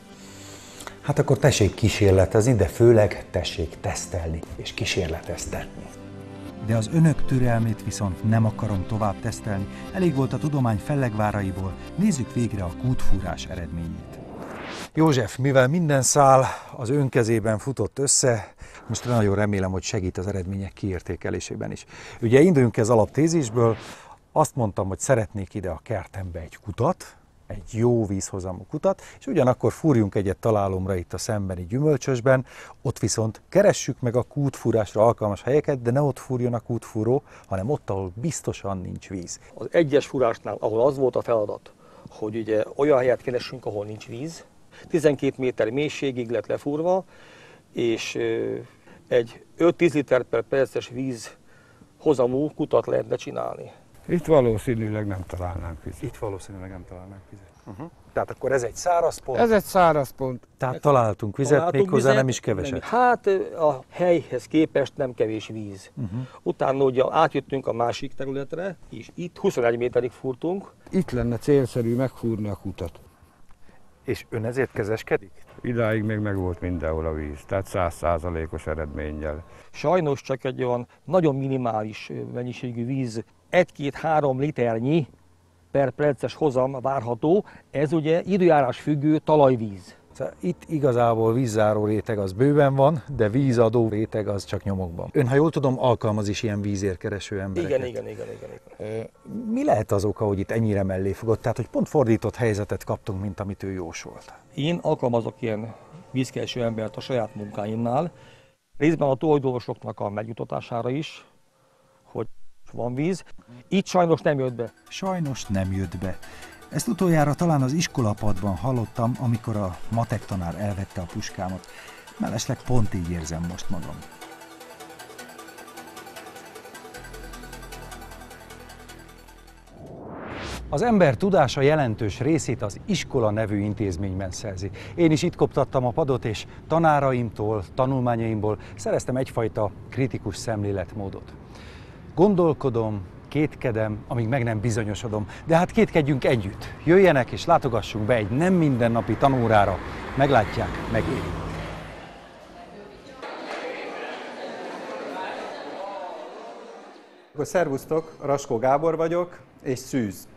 Hát akkor tessék kísérletezni, de főleg tessék tesztelni és kísérleteztetni. De az önök türelmét viszont nem akarom tovább tesztelni, elég volt a tudomány fellegváraiból, nézzük végre a kútfúrás eredményét. József, mivel minden szál az ön kezében futott össze, most nagyon remélem, hogy segít az eredmények kiértékelésében is. Ugye induljunk ez alaptézisből, azt mondtam, hogy szeretnék ide a kertembe egy kutat, egy jó vízhozamú kutat, és ugyanakkor fúrjunk egyet találomra itt a szembeni gyümölcsösben, ott viszont keressük meg a kútfúrásra alkalmas helyeket, de ne ott fúrjon a kútfúró, hanem ott, ahol biztosan nincs víz. Az egyes fúrásnál, ahol az volt a feladat, hogy ugye olyan helyet keressünk, ahol nincs víz, tizenkét méter mélységig lett lefúrva, és egy öt-tíz liter per perces víz hozamú kutat lehetne csinálni. Itt valószínűleg nem találnánk vizet. Itt valószínűleg nem találnánk vizet. Uh-huh. Tehát akkor ez egy száraz pont? Ez egy száraz pont. Tehát találtunk vizet, találtunk méghozzá vizet, nem is keveset? Nem, hát a helyhez képest nem kevés víz. Uh-huh. Utána ugye átjöttünk a másik területre, és itt huszonegy méterig fúrtunk. Itt lenne célszerű megfúrni a kutat. És ön ezért kezeskedik? Idáig még megvolt mindenhol a víz, tehát száz százalékos eredménnyel. Sajnos csak egy olyan nagyon minimális mennyiségű víz, egy-két-három liternyi per perces hozam várható, ez ugye időjárás függő talajvíz. Itt igazából vízzáró réteg az bőven van, de vízadó réteg az csak nyomokban. Ön, ha jól tudom, alkalmaz is ilyen vízérkereső embereket. Igen, igen, igen, igen, igen. Mi lehet az oka, hogy itt ennyire mellé fogott? Tehát, hogy pont fordított helyzetet kaptunk, mint amit ő jósolt. Én alkalmazok ilyen vízkereső embert a saját munkáimnál, részben a tulajdonosoknak a megjutatására is, hogy van víz. Itt sajnos nem jött be. Sajnos nem jött be. Ezt utoljára talán az iskolapadban hallottam, amikor a matek tanár elvette a puskámat. Mellesleg pont így érzem most magam. Az ember tudása jelentős részét az iskola nevű intézményben szerzi. Én is itt koptattam a padot, és tanáraimtól, tanulmányaimból szereztem egyfajta kritikus szemléletmódot. Gondolkodom, kétkedem, amíg meg nem bizonyosodom, de hát kétkedjünk együtt. Jöjjenek és látogassunk be egy nem mindennapi tanórára. Meglátják, megéri. Szervusztok, Raskó Gábor vagyok, és szűz.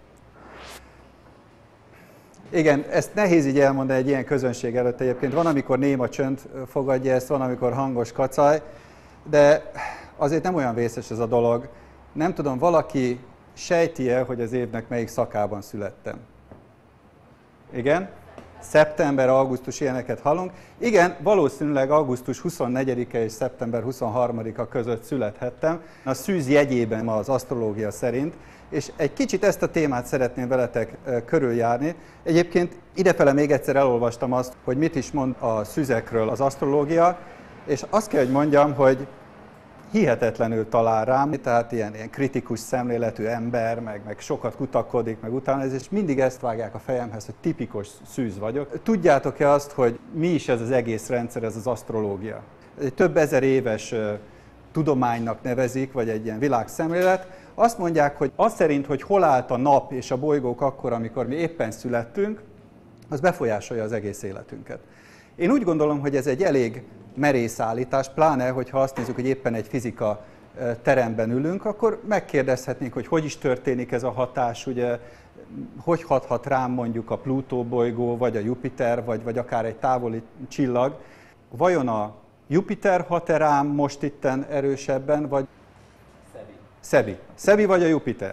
Igen, ezt nehéz így elmondani egy ilyen közönség előtt egyébként. Van, amikor néma csönd fogadja ezt, van, amikor hangos kacaj, de azért nem olyan vészes ez a dolog. Nem tudom, valaki sejti-e, hogy az évnek melyik szakában születtem? Igen? Szeptember, augusztus, ilyeneket hallunk. Igen, valószínűleg augusztus huszonnegyedike és szeptember huszonharmadika között születhettem, a szűz jegyében az asztrológia szerint, és egy kicsit ezt a témát szeretném veletek körüljárni. Egyébként idefele még egyszer elolvastam azt, hogy mit is mond a szüzekről az asztrológia, és azt kell, hogy mondjam, hogy hihetetlenül talál rám, tehát ilyen, ilyen kritikus szemléletű ember, meg, meg sokat kutakodik, meg utána ez, és mindig ezt vágják a fejemhez, hogy tipikus szűz vagyok. Tudjátok-e azt, hogy mi is ez az egész rendszer, ez az asztrológia? Egy több ezer éves uh, tudománynak nevezik, vagy egy ilyen világszemlélet. Azt mondják, hogy az szerint, hogy hol állt a nap és a bolygók akkor, amikor mi éppen születtünk, az befolyásolja az egész életünket. Én úgy gondolom, hogy ez egy elég merész állítás, pláne, hogyha azt nézzük, hogy éppen egy fizika teremben ülünk, akkor megkérdezhetnénk, hogy hogy is történik ez a hatás, ugye, hogy hathat rám mondjuk a Plutó bolygó, vagy a Jupiter, vagy, vagy akár egy távoli csillag. Vajon a Jupiter hat-e rám most itten erősebben, vagy Szebi. Szebi. Szebi vagy a Jupiter?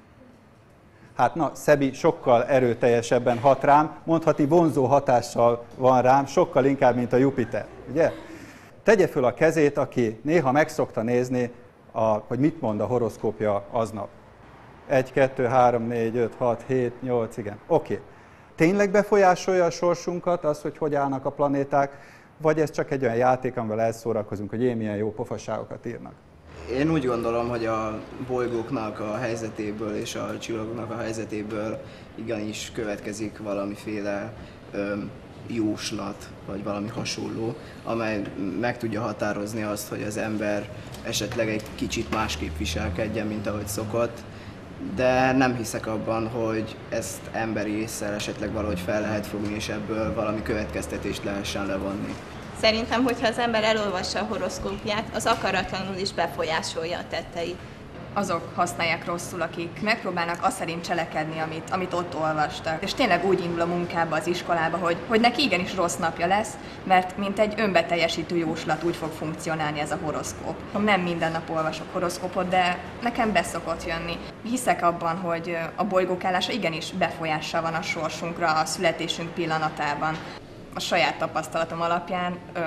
Hát na, Szebi sokkal erőteljesebben hat rám, mondhatni vonzó hatással van rám, sokkal inkább, mint a Jupiter, ugye? Tegye föl a kezét, aki néha meg szokta nézni, a, hogy mit mond a horoszkópja aznap. egy, kettő, három, négy, öt, hat, hét, nyolc, igen. Oké. Okay. Tényleg befolyásolja a sorsunkat az, hogy hogy állnak a planéták, vagy ez csak egy olyan játék, amivel elszórakozunk, hogy én milyen jó pofaságokat írnak? Én úgy gondolom, hogy a bolygóknak a helyzetéből és a csillagoknak a helyzetéből igenis következik valamiféle öm, jóslat, vagy valami hasonló, amely meg tudja határozni azt, hogy az ember esetleg egy kicsit másképp viselkedjen, mint ahogy szokott, de nem hiszek abban, hogy ezt emberi ésszel esetleg valahogy fel lehet fogni, és ebből valami következtetést lehessen levonni. Szerintem, hogyha az ember elolvassa a horoszkópját, az akaratlanul is befolyásolja a tetteit. Azok használják rosszul, akik megpróbálnak azt szerint cselekedni, amit, amit ott olvastak. És tényleg úgy indul a munkába, az iskolába, hogy, hogy neki igenis rossz napja lesz, mert mint egy önbeteljesítő jóslat úgy fog funkcionálni ez a horoszkóp. Nem minden nap olvasok horoszkópot, de nekem beszokott jönni. Hiszek abban, hogy a bolygók állása igenis befolyással van a sorsunkra a születésünk pillanatában. A saját tapasztalatom alapján ö,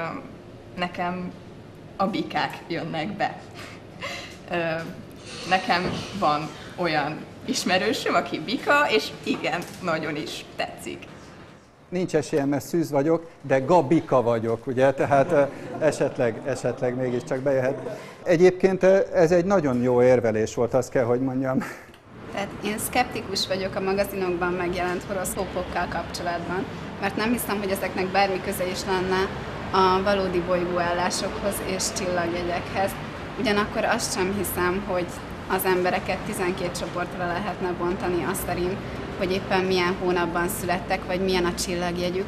nekem a bikák jönnek be. Ö, nekem van olyan ismerősöm, aki bika, és igen, nagyon is tetszik. Nincs esélyem, mert szűz vagyok, de gabika vagyok, ugye? Tehát esetleg, esetleg mégiscsak bejöhet. Egyébként ez egy nagyon jó érvelés volt, azt kell, hogy mondjam. Tehát én szkeptikus vagyok a magazinokban megjelent horoszkópokkal kapcsolatban, mert nem hiszem, hogy ezeknek bármi köze is lenne a valódi bolygóállásokhoz és csillagjegyekhez. Ugyanakkor azt sem hiszem, hogy az embereket tizenkét csoportra lehetne bontani azt szerint, hogy éppen milyen hónapban születtek, vagy milyen a csillagjegyük,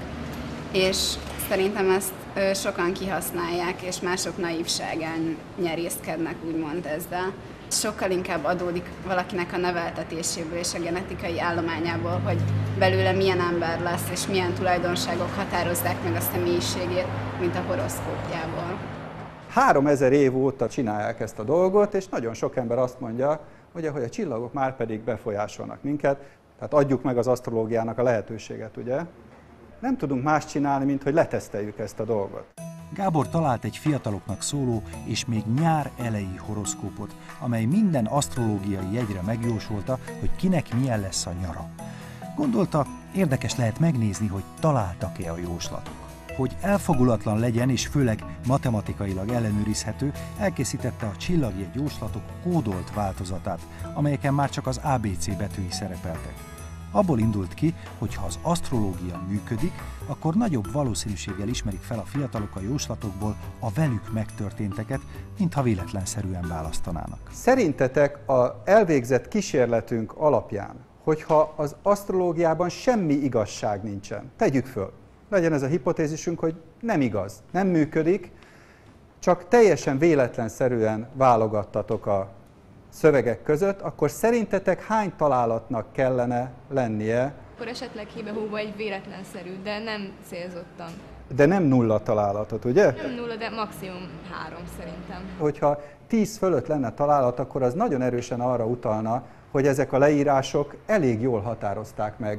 és szerintem ezt sokan kihasználják, és mások naívságán nyerészkednek, úgymond ezzel. Sokkal inkább adódik valakinek a neveltetéséből és a genetikai állományából, hogy belőle milyen ember lesz, és milyen tulajdonságok határozzák meg a személyiségét, mint a horoszkópjából. Háromezer év óta csinálják ezt a dolgot, és nagyon sok ember azt mondja, ugye, hogy a csillagok már pedig befolyásolnak minket, tehát adjuk meg az asztrológiának a lehetőséget, ugye? Nem tudunk más csinálni, mint hogy leteszteljük ezt a dolgot. Gábor talált egy fiataloknak szóló és még nyár elejé horoszkópot, amely minden asztrológiai jegyre megjósolta, hogy kinek milyen lesz a nyara. Gondolta, érdekes lehet megnézni, hogy találtak-e a jóslatok. Hogy elfogulatlan legyen és főleg matematikailag ellenőrizhető, elkészítette a csillagjegy jóslatok kódolt változatát, amelyeken már csak az á bé cé betűi szerepeltek. Abból indult ki, hogy ha az asztrológia működik, akkor nagyobb valószínűséggel ismerik fel a fiatalok a jóslatokból a velük megtörténteket, mintha véletlenszerűen választanának. Szerintetek az elvégzett kísérletünk alapján, hogyha az asztrológiában semmi igazság nincsen, tegyük föl, legyen ez a hipotézisünk, hogy nem igaz, nem működik, csak teljesen véletlenszerűen válogattatok a szövegek között, akkor szerintetek hány találatnak kellene lennie? Akkor esetleg hébe-hóba egy véletlenszerű, de nem célzottan. De nem nulla találatot, ugye? Nem nulla, de maximum három szerintem. Hogyha tíz fölött lenne találat, akkor az nagyon erősen arra utalna, hogy ezek a leírások elég jól határozták meg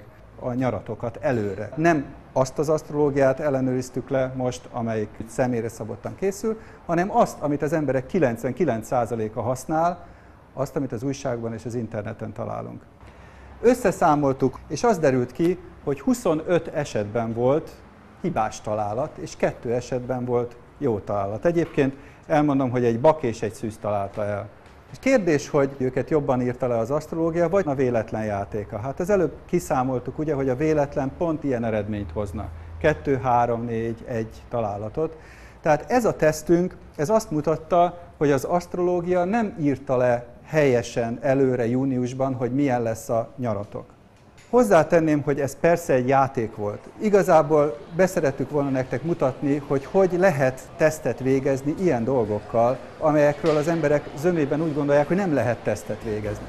a nyaratokat előre. Nem azt az asztrológiát ellenőriztük le most, amelyik személyre szabottan készül, hanem azt, amit az emberek kilencvenkilenc százaléka használ, azt, amit az újságban és az interneten találunk. Összeszámoltuk, és az derült ki, hogy huszonöt esetben volt hibás találat, és kettő esetben volt jó találat. Egyébként elmondom, hogy egy bak és egy szűz találta el. Kérdés, hogy őket jobban írta le az asztrológia, vagy a véletlen játéka. Hát az előbb kiszámoltuk, ugye, hogy a véletlen pont ilyen eredményt hozna. Kettő, három, négy, egy találatot. Tehát ez a tesztünk, ez azt mutatta, hogy az asztrológia nem írta le helyesen előre júniusban, hogy milyen lesz a nyaratok. Hozzátenném, hogy ez persze egy játék volt. Igazából beszerettük volna nektek mutatni, hogy hogy lehet tesztet végezni ilyen dolgokkal, amelyekről az emberek zömében úgy gondolják, hogy nem lehet tesztet végezni.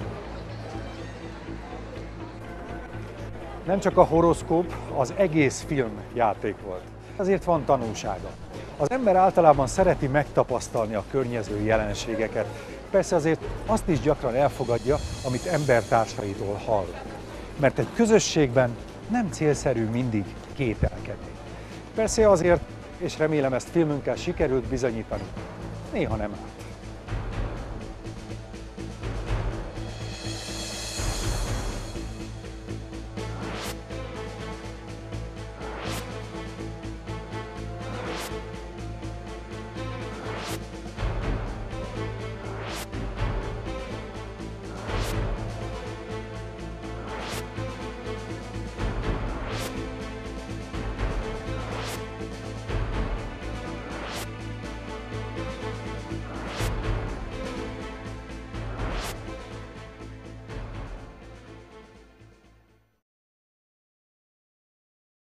Nem csak a horoszkóp, az egész film játék volt. Ezért van tanulsága. Az ember általában szereti megtapasztalni a környező jelenségeket. Persze azért azt is gyakran elfogadja, amit embertársaitól hall. Mert egy közösségben nem célszerű mindig kételkedni. Persze azért, és remélem ezt filmünkkel sikerült bizonyítani, néha nem árt.